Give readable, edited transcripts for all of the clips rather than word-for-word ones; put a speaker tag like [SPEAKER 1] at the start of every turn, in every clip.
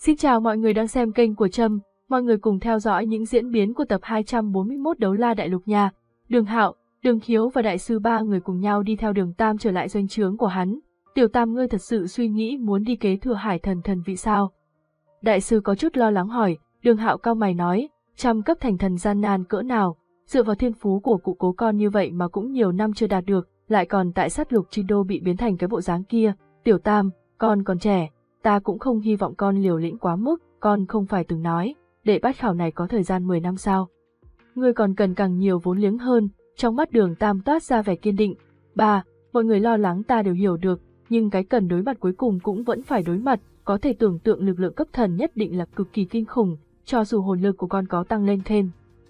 [SPEAKER 1] Xin chào mọi người đang xem kênh của Trâm, mọi người cùng theo dõi những diễn biến của tập 241 Đấu La Đại Lục nha. Đường Hạo, Đường Khiếu và Đại sư ba người cùng nhau đi theo Đường Tam trở lại doanh trướng của hắn. Tiểu Tam, ngươi thật sự suy nghĩ muốn đi kế thừa Hải Thần thần vị sao? Đại sư có chút lo lắng hỏi. Đường Hạo cau mày nói, trăm cấp thành thần gian nan cỡ nào, dựa vào thiên phú của cụ cố con như vậy mà cũng nhiều năm chưa đạt được, lại còn tại sát lục chi đô bị biến thành cái bộ dáng kia. Tiểu Tam, con còn trẻ, ta cũng không hy vọng con liều lĩnh quá mức, con không phải từng nói, để bát khảo này có thời gian 10 năm sao? Ngươi còn cần càng nhiều vốn liếng hơn. Trong mắt Đường Tam toát ra vẻ kiên định. Ba, mọi người lo lắng ta đều hiểu được, nhưng cái cần đối mặt cuối cùng cũng vẫn phải đối mặt, có thể tưởng tượng lực lượng cấp thần nhất định là cực kỳ kinh khủng, cho dù hồn lực của con có tăng lên thêm.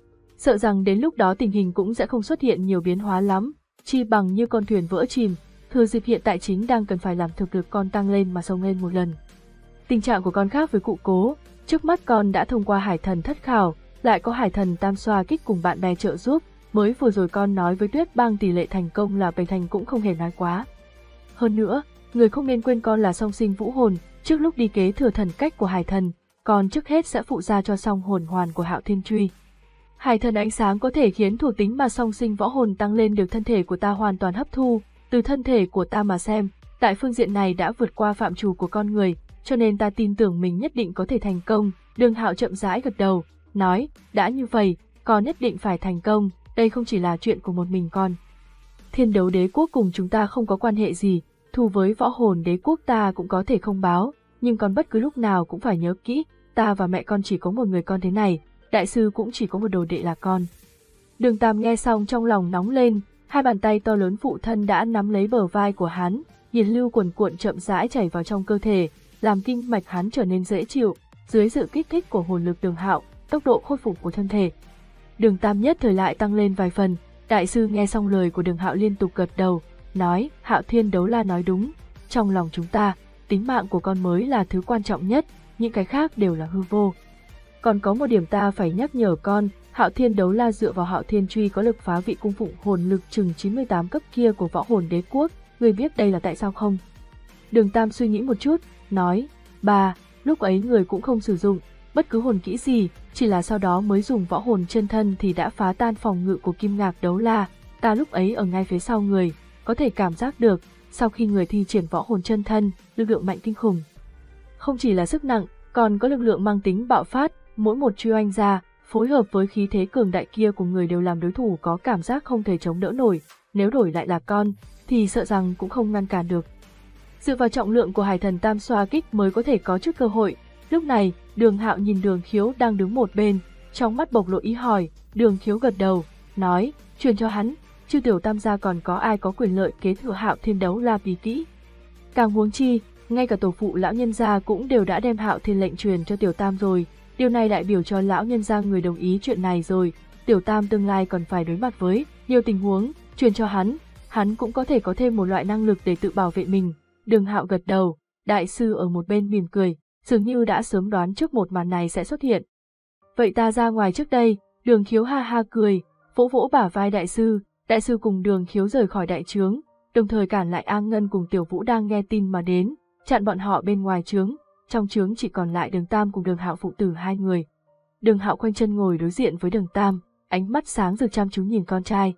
[SPEAKER 1] Sợ rằng đến lúc đó tình hình cũng sẽ không xuất hiện nhiều biến hóa lắm, chi bằng như con thuyền vỡ chìm, thừa dịp hiện tại chính đang cần phải làm thực lực con tăng lên mà xông lên một lần. Tình trạng của con khác với cụ cố, trước mắt con đã thông qua Hải Thần thất khảo, lại có Hải Thần tam xoa kích cùng bạn bè trợ giúp, mới vừa rồi con nói với Tuyết Bang tỷ lệ thành công là 7 thành cũng không hề nói quá. Hơn nữa, người không nên quên con là song sinh vũ hồn, trước lúc đi kế thừa thần cách của Hải Thần, con trước hết sẽ phụ gia cho song hồn hoàn của Hạo Thiên Truy. Hải Thần ánh sáng có thể khiến thuộc tính mà song sinh võ hồn tăng lên được thân thể của ta hoàn toàn hấp thu, từ thân thể của ta mà xem, tại phương diện này đã vượt qua phạm trù của con người, cho nên ta tin tưởng mình nhất định có thể thành công. Đường Hạo chậm rãi gật đầu, nói, đã như vậy, con nhất định phải thành công, đây không chỉ là chuyện của một mình con. Thiên Đấu Đế Quốc cùng chúng ta không có quan hệ gì, thù với Võ Hồn Đế Quốc ta cũng có thể không báo, nhưng con bất cứ lúc nào cũng phải nhớ kỹ, ta và mẹ con chỉ có một người con thế này, đại sư cũng chỉ có một đồ đệ là con. Đường Tam nghe xong trong lòng nóng lên, hai bàn tay to lớn phụ thân đã nắm lấy bờ vai của hắn, nhiệt lưu cuồn cuộn chậm rãi chảy vào trong cơ thể, làm kinh mạch hắn trở nên dễ chịu, dưới sự kích thích của hồn lực Đường Hạo, tốc độ khôi phục của thân thể Đường Tam nhất thời lại tăng lên vài phần. Đại sư nghe xong lời của Đường Hạo liên tục gật đầu, nói, Hạo Thiên Đấu La nói đúng, trong lòng chúng ta, tính mạng của con mới là thứ quan trọng nhất, những cái khác đều là hư vô. Còn có một điểm ta phải nhắc nhở con, Hạo Thiên Đấu La dựa vào Hạo Thiên Truy có lực phá vị cung phụng hồn lực chừng 98 cấp kia của Võ Hồn Đế Quốc, người biết đây là tại sao không? Đường Tam suy nghĩ một chút, nói, ba, lúc ấy người cũng không sử dụng bất cứ hồn kỹ gì, chỉ là sau đó mới dùng võ hồn chân thân thì đã phá tan phòng ngự của Kim Ngạc Đấu La, ta lúc ấy ở ngay phía sau người, có thể cảm giác được, sau khi người thi triển võ hồn chân thân, lực lượng mạnh kinh khủng. Không chỉ là sức nặng, còn có lực lượng mang tính bạo phát, mỗi một truy oanh ra, phối hợp với khí thế cường đại kia của người đều làm đối thủ có cảm giác không thể chống đỡ nổi, nếu đổi lại là con, thì sợ rằng cũng không ngăn cản được. Dựa vào trọng lượng của Hải Thần tam xoa kích mới có thể có chút cơ hội. Lúc này, Đường Hạo nhìn Đường Khiếu đang đứng một bên, trong mắt bộc lộ ý hỏi. Đường Khiếu gật đầu, nói, truyền cho hắn, chứ Tiểu Tam gia còn có ai có quyền lợi kế thừa Hạo Thiên Đấu La bí kỹ. Càng huống chi, ngay cả tổ phụ lão nhân gia cũng đều đã đem Hạo Thiên lệnh truyền cho Tiểu Tam rồi, điều này đại biểu cho lão nhân gia người đồng ý chuyện này rồi. Tiểu Tam tương lai còn phải đối mặt với nhiều tình huống, truyền cho hắn cũng có thể có thêm một loại năng lực để tự bảo vệ mình. Đường Hạo gật đầu, đại sư ở một bên mỉm cười, dường như đã sớm đoán trước một màn này sẽ xuất hiện. Vậy ta ra ngoài trước đây. Đường Khiếu ha ha cười, vỗ vỗ bả vai đại sư cùng Đường Khiếu rời khỏi đại trướng, đồng thời cản lại A Ngân cùng Tiểu Vũ đang nghe tin mà đến, chặn bọn họ bên ngoài trướng, trong trướng chỉ còn lại Đường Tam cùng Đường Hạo phụ tử hai người. Đường Hạo khoanh chân ngồi đối diện với Đường Tam, ánh mắt sáng rực chăm chú nhìn con trai.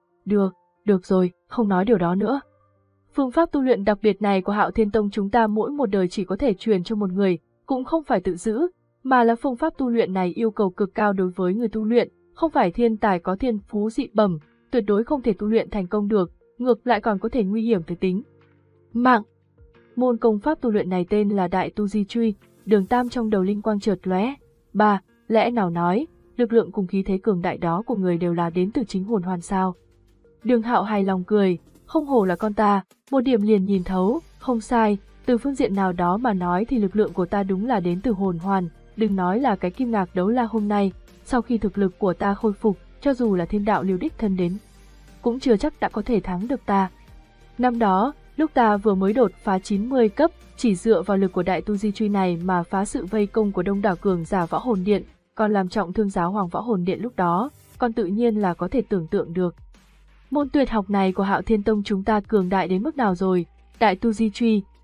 [SPEAKER 1] Được rồi, không nói điều đó nữa. Phương pháp tu luyện đặc biệt này của Hạo Thiên Tông chúng ta mỗi một đời chỉ có thể truyền cho một người, cũng không phải tự giữ, mà là phương pháp tu luyện này yêu cầu cực cao đối với người tu luyện, không phải thiên tài có thiên phú dị bẩm, tuyệt đối không thể tu luyện thành công được, ngược lại còn có thể nguy hiểm tới tính mạng. Môn công pháp tu luyện này tên là Đại Tu Di Truy. Đường Tam trong đầu linh quang chợt lóe. Ba, lẽ nào nói, lực lượng cùng khí thế cường đại đó của người đều là đến từ chính hồn hoàn sao? Đường Hạo hài lòng cười, không hổ là con ta, một điểm liền nhìn thấu, không sai, từ phương diện nào đó mà nói thì lực lượng của ta đúng là đến từ hồn hoàn, đừng nói là cái Kim Ngạc Đấu La hôm nay, sau khi thực lực của ta khôi phục, cho dù là thiên đạo liều đích thân đến, cũng chưa chắc đã có thể thắng được ta. Năm đó, lúc ta vừa mới đột phá 90 cấp, chỉ dựa vào lực của Đại Tu Di Truy này mà phá sự vây công của đông đảo cường giả Võ Hồn Điện, còn làm trọng thương giáo hoàng Võ Hồn Điện lúc đó, còn tự nhiên là có thể tưởng tượng được. Môn tuyệt học này của Hạo Thiên Tông chúng ta cường đại đến mức nào rồi, Đại Tu Di Truy,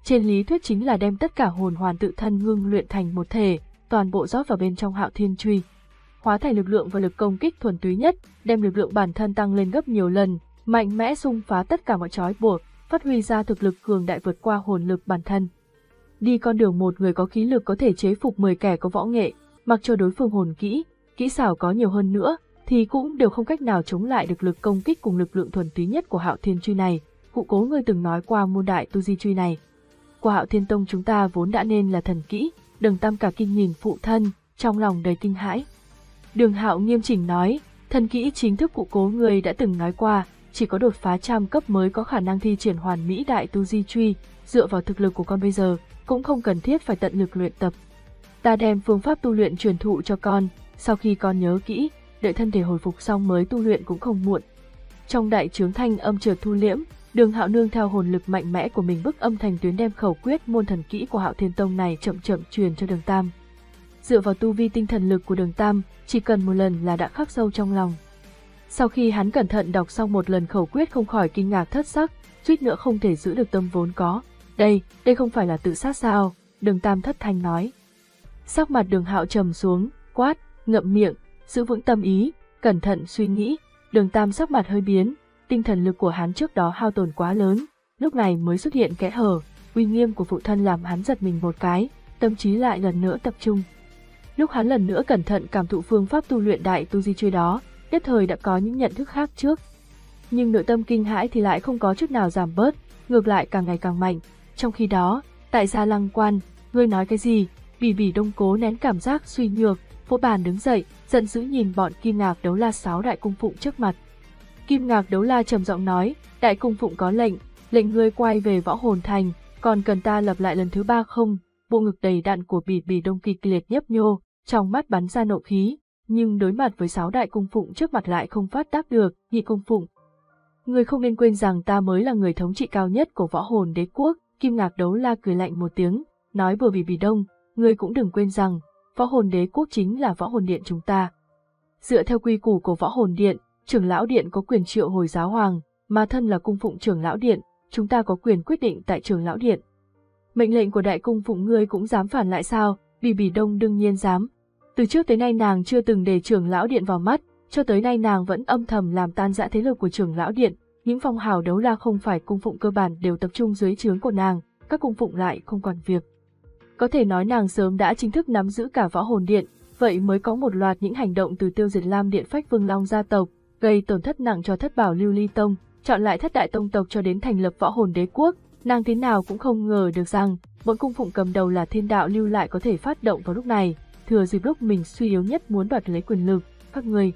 [SPEAKER 1] trên lý thuyết chính là đem tất cả hồn hoàn tự thân ngưng luyện thành một thể, toàn bộ rót vào bên trong Hạo Thiên Truy, hóa thành lực lượng và lực công kích thuần túy nhất, đem lực lượng bản thân tăng lên gấp nhiều lần, mạnh mẽ xung phá tất cả mọi trói buộc, phát huy ra thực lực cường đại vượt qua hồn lực bản thân. Đi con đường một người có khí lực có thể chế phục 10 kẻ có võ nghệ, mặc cho đối phương hồn kỹ xảo có nhiều hơn nữa, thì cũng đều không cách nào chống lại được lực công kích cùng lực lượng thuần túy nhất của Hạo Thiên Truy này. Cụ Cố ngươi từng nói qua môn đại tu di truy này của Hạo Thiên Tông chúng ta vốn đã nên là thần kỹ. Đường Tam cả kinh nhìn phụ thân, trong lòng đầy kinh hãi. Đường Hạo nghiêm chỉnh nói, thần kỹ chính thức cụ Cố ngươi đã từng nói qua, chỉ có đột phá trăm cấp mới có khả năng thi triển hoàn mỹ đại tu di truy, dựa vào thực lực của con bây giờ, cũng không cần thiết phải tận lực luyện tập. Ta đem phương pháp tu luyện truyền thụ cho con, sau khi con nhớ kỹ, đợi thân thể hồi phục xong mới tu luyện cũng không muộn. Trong đại trướng thanh âm chợt thu liễm, Đường Hạo nương theo hồn lực mạnh mẽ của mình bức âm thành tuyến đem khẩu quyết môn thần kỹ của Hạo Thiên Tông này chậm chậm truyền cho Đường Tam. Dựa vào tu vi tinh thần lực của Đường Tam, chỉ cần một lần là đã khắc sâu trong lòng. Sau khi hắn cẩn thận đọc xong một lần khẩu quyết không khỏi kinh ngạc thất sắc, suýt nữa không thể giữ được tâm vốn có. Đây không phải là tự sát sao? Đường Tam thất thanh nói. Sắc mặt Đường Hạo trầm xuống, quát, ngậm miệng, giữ vững tâm ý, cẩn thận suy nghĩ. Đường Tam sắc mặt hơi biến, tinh thần lực của hắn trước đó hao tổn quá lớn, lúc này mới xuất hiện kẽ hở, uy nghiêm của phụ thân làm hắn giật mình một cái, tâm trí lại lần nữa tập trung. Lúc hắn lần nữa cẩn thận cảm thụ phương pháp tu luyện đại tu di truy đó, nhất thời đã có những nhận thức khác trước. Nhưng nội tâm kinh hãi thì lại không có chút nào giảm bớt, ngược lại càng ngày càng mạnh. Trong khi đó, tại Gia Lăng Quan, ngươi nói cái gì? Bỉ Đông cố nén cảm giác suy nhược, vỗ bàn đứng dậy, giận dữ nhìn bọn Kim Ngạc Đấu La 6 đại cung phụng trước mặt. Kim Ngạc Đấu La trầm giọng nói, đại cung phụng có lệnh ngươi quay về Võ Hồn Thành, còn cần ta lập lại lần thứ 3 không? Bộ ngực đầy đặn của Bỉ Đông kịch liệt nhấp nhô, trong mắt bắn ra nộ khí, nhưng đối mặt với 6 đại cung phụng trước mặt lại không phát tác được. Nhị cung phụng, ngươi không nên quên rằng ta mới là người thống trị cao nhất của Võ Hồn Đế quốc. Kim Ngạc Đấu La cười lạnh một tiếng, nói vừa Bỉ Đông, ngươi cũng đừng quên rằng Võ Hồn Đế quốc chính là Võ Hồn Điện chúng ta. Dựa theo quy củ của Võ Hồn Điện, trưởng lão điện có quyền triệu hồi giáo hoàng, mà thân là cung phụng trưởng lão điện, chúng ta có quyền quyết định tại trưởng lão điện. Mệnh lệnh của đại cung phụng ngươi cũng dám phản lại sao? Bỉ Đông đương nhiên dám. Từ trước tới nay nàng chưa từng để trưởng lão điện vào mắt, cho tới nay nàng vẫn âm thầm làm tan rã thế lực của trưởng lão điện. Những phong hào đấu la không phải cung phụng cơ bản đều tập trung dưới trướng của nàng, các cung phụng lại không quản việc. Có thể nói nàng sớm đã chính thức nắm giữ cả Võ Hồn Điện, vậy mới có một loạt những hành động từ tiêu diệt Lam Điện Phách Vương Long gia tộc, gây tổn thất nặng cho Thất Bảo Lưu Ly Tông, chọn lại thất đại tông tộc cho đến thành lập Võ Hồn Đế quốc. Nàng thế nào cũng không ngờ được rằng bọn cung phụng cầm đầu là Thiên Đạo Lưu lại có thể phát động vào lúc này, thừa dịp lúc mình suy yếu nhất muốn đoạt lấy quyền lực. Các người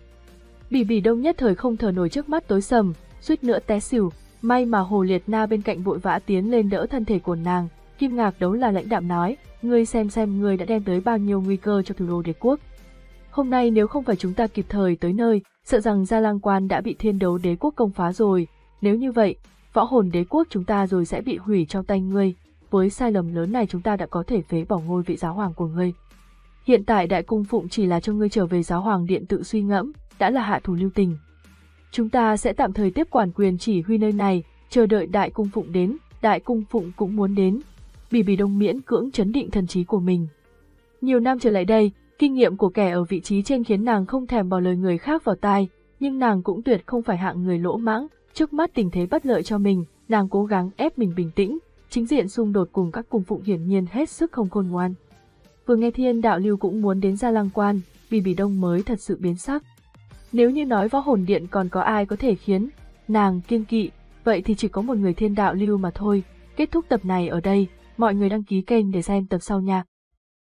[SPEAKER 1] Bỉ Đông nhất thời không thở nổi, trước mắt tối sầm, suýt nữa té xỉu. May mà Hồ Liệt Na bên cạnh vội vã tiến lên đỡ thân thể của nàng. Kim Ngạc Đấu La lãnh đạm nói, ngươi xem ngươi đã đem tới bao nhiêu nguy cơ cho thủ đô đế quốc. Hôm nay nếu không phải chúng ta kịp thời tới nơi, sợ rằng Gia Lăng Quan đã bị Thiên Đấu Đế quốc công phá rồi. Nếu như vậy, Võ Hồn Đế quốc chúng ta rồi sẽ bị hủy trong tay ngươi. Với sai lầm lớn này chúng ta đã có thể phế bỏ ngôi vị giáo hoàng của ngươi. Hiện tại đại cung phụng chỉ là cho ngươi trở về giáo hoàng điện tự suy ngẫm, đã là hạ thủ lưu tình. Chúng ta sẽ tạm thời tiếp quản quyền chỉ huy nơi này, chờ đợi đại cung phụng đến. Đại cung phụng cũng muốn đến. Bỉ Đông miễn cưỡng trấn định thần trí của mình. Nhiều năm trở lại đây, kinh nghiệm của kẻ ở vị trí trên khiến nàng không thèm bỏ lời người khác vào tai, nhưng nàng cũng tuyệt không phải hạng người lỗ mãng. Trước mắt tình thế bất lợi cho mình, nàng cố gắng ép mình bình tĩnh. Chính diện xung đột cùng các cung phụng hiển nhiên hết sức không khôn ngoan. Vừa nghe Thiên Đạo Lưu cũng muốn đến Gia Lăng Quan, Bỉ Đông mới thật sự biến sắc. Nếu như nói Võ Hồn Điện còn có ai có thể khiến nàng kiêng kỵ, vậy thì chỉ có một người Thiên Đạo Lưu mà thôi. Kết thúc tập này ở đây, mọi người đăng ký kênh để xem tập sau nha.